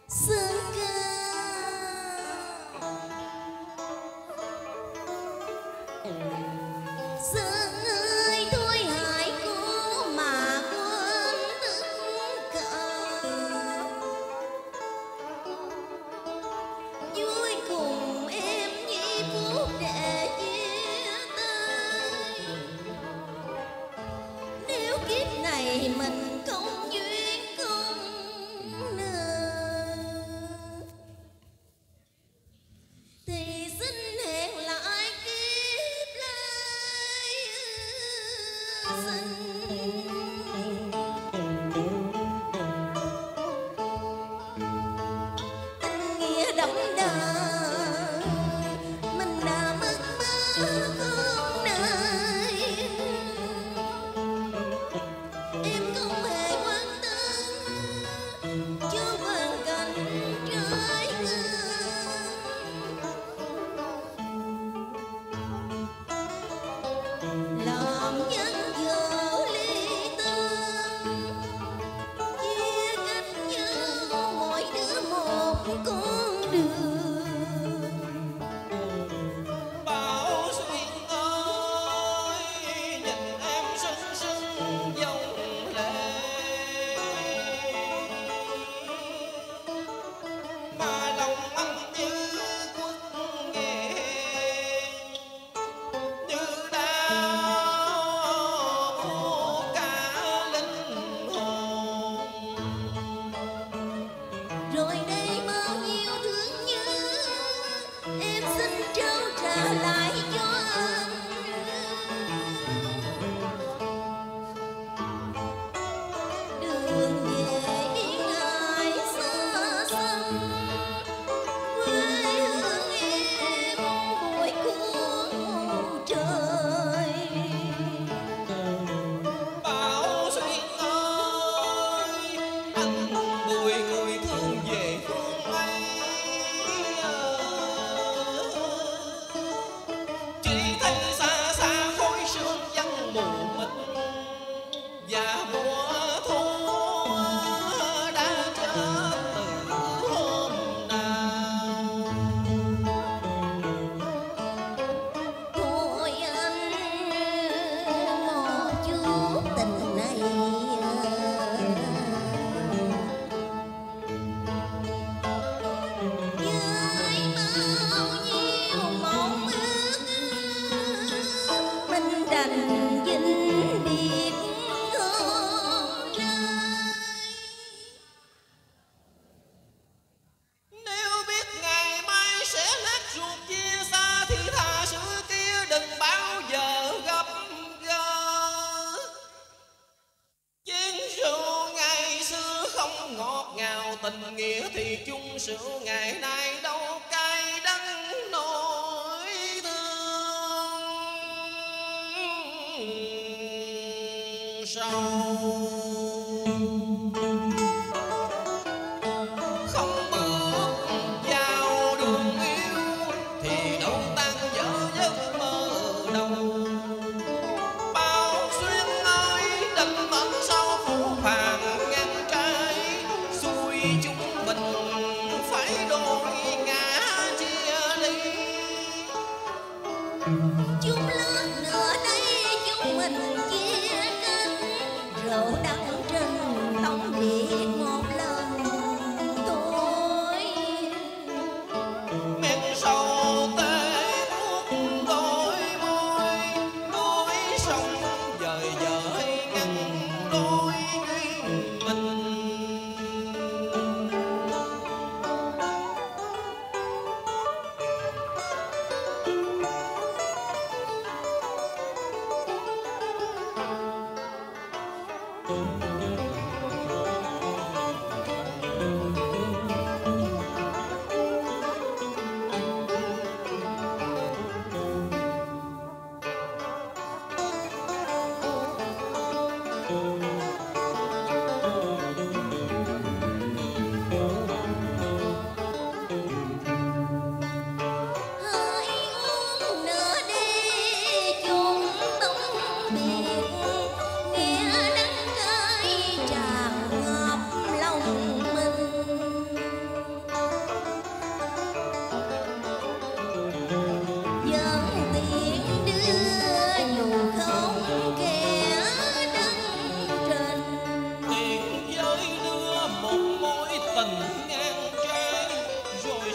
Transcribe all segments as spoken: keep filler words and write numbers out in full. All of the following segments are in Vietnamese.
sơn ca. Sơn ơi thôi hãy cố mà quên tất cả, vui cùng em giây phút để chia tay. Nếu kiếp này mình không duyên không nợ thì xin hẹn lại kiếp lai. Xin tình nghĩa đậm đà mình đã mất mơ không nơi. Em không hề quan tâm cho hoàn cảnh trái ngang, làm nhân vợ ly tân, chia cách nhau mỗi đứa một con đường. Bảo Xuyên ơi, nhìn em sưng sưng dòng lệ, mà lòng anh như quất nghẹn, như đau buốt cả linh hồn. Rồi đây bao nhiêu thương nhớ em xin trao trả lại cho anh. Đường về biên ải xa xăm, quê hương em bụi của một trời. Bảo Xuyên ơi, anh bùi người thương về phương ấy, chỉ thấy xa xa khói sương vắng mù mịt, và mùa thu đã chết từ hôm nào. Thôi anh một chút tình này, với bao nhiêu mong ước mình đành vĩnh biệt hôm nay. Nếu biết ngày mai sẽ nát ruột chia xa thì thà xưa kia đừng bao giờ gặp gỡ. Chén rượu ngày xưa không ngọt ngào, tình nghĩa thì chung rượu ngày nay đâu cay đắng nỗi thương sâu. Không bước vào đường yêu thì đâu tan vỡ giấc mơ đầu. Bao Xuyên ơi, định mệnh sao phủ phàng ngang trái, xuôi chúng mình phải đôi ngã.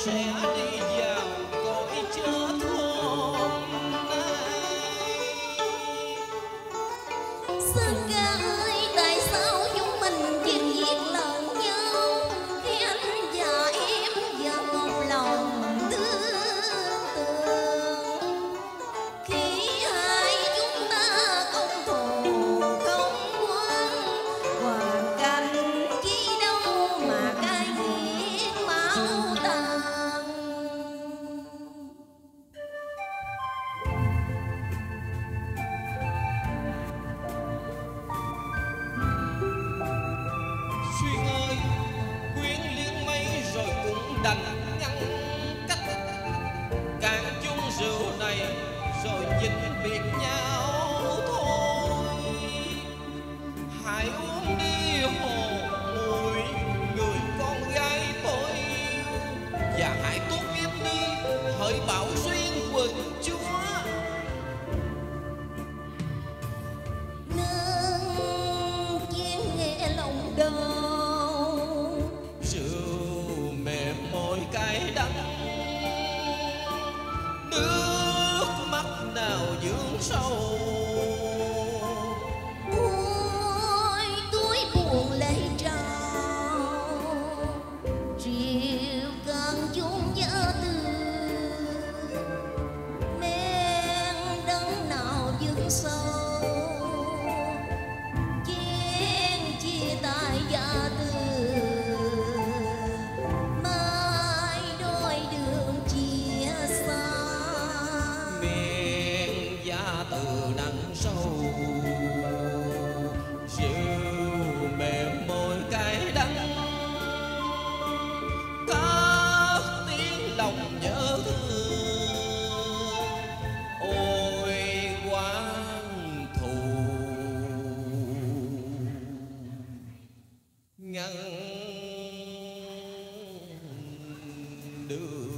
sẽ đi vào cõi chết hôm nay. Sơn ca ơi, tại sao chúng mình chỉ giết lẫn nhau khi anh và em vẫn một lòng tương tương, khi hai chúng ta không thù không oán, hoàn cảnh chi đâu mà cái giết máu tàn. Xuyên ơi, quyến liên mấy rồi cũng đành ngăn cách, cạn chung rượu này rồi vĩnh biệt nhau thôi. Hãy uống đi hồ mùi người con gái tôi yêu, và hãy tốt em đi hỡi bảo xuyên quận chúa. Nương chiên nghe lòng đau, Rượu mềm môi cay đắng, nước mắt nào dưỡng sâu. ôi túi buồn lệ trào, chiều cơn chung nhớ thương, men đắng nào dưng sâu, chén chia tay gia từ, mai đôi đường chia xa. Miền giá từ nắng sâu, rượu mềm môi cay đắng, có tiếng lòng nhớ thương. Ôi quán thù ngăn đường.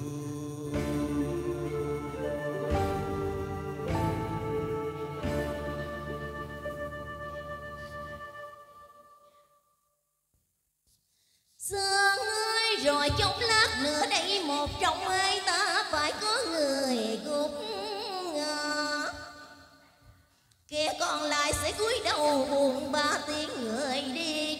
Sơn ơi, rồi chốc lát nữa đây một trong hai ta phải có người gục ngã, kẻ còn lại sẽ cúi đầu buồn ba tiếng người đi